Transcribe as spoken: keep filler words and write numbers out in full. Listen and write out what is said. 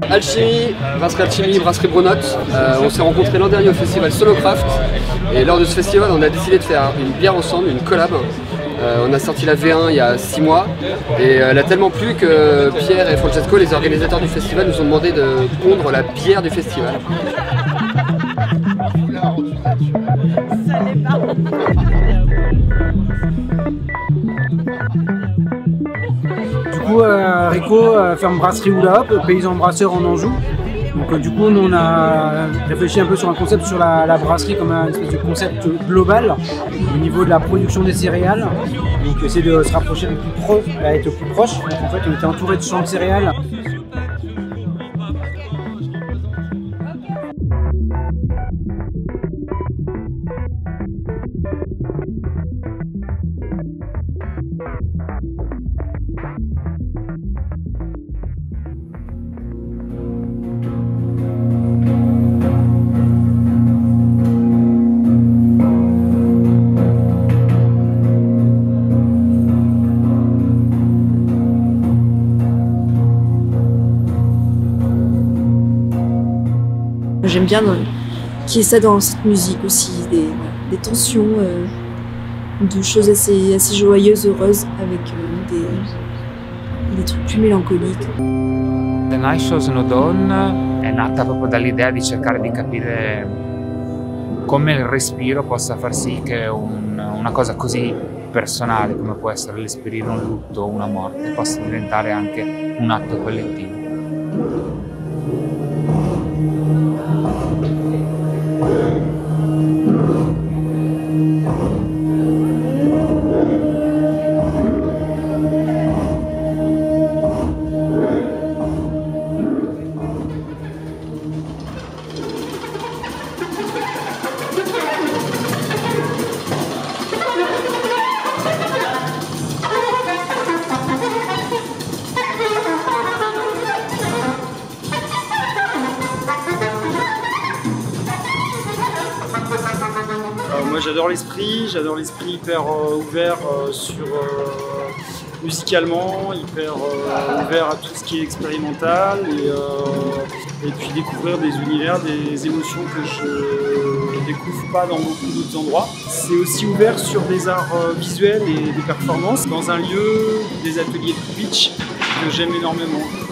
Alchimie, brasserie Alchimie, brasserie Brunotte. Euh, on s'est rencontrés l'an dernier au festival Solocraft et lors de ce festival on a décidé de faire une bière ensemble, une collab. Euh, on a sorti la V un il y a six mois et elle a tellement plu que Pierre et Francesco, les organisateurs du festival, nous ont demandé de pondre la bière du festival. Ça l'est pas. Du coup, euh, Rico euh, ferme brasserie Hula Hop, paysan brasseur en Anjou. Donc euh, du coup, nous, on a réfléchi un peu sur un concept sur la, la brasserie comme un espèce de concept global au niveau de la production des céréales. Donc essayer de se rapprocher le plus proche, être le plus proche. Donc, en fait, on était entouré de champs de céréales. J'aime bien qu'il y ait ça dans cette musique aussi, des, des tensions, euh, de choses assez, assez joyeuses, heureuses, avec euh, des, des trucs plus mélancoliques. The Night Show Snowdon è nata proprio dall'idea di cercare di capire come il respiro possa far sì che un, una cosa così personale come può essere l'espirire un lutto o una morte possa diventare anche un atto collettivo. Moi j'adore l'esprit, j'adore l'esprit hyper euh, ouvert euh, sur euh, musicalement, hyper euh, ouvert à tout ce qui est expérimental et, euh, et puis découvrir des univers, des émotions que je découvre pas dans beaucoup d'autres endroits. C'est aussi ouvert sur des arts euh, visuels et des performances dans un lieu, des ateliers de pitch que j'aime énormément.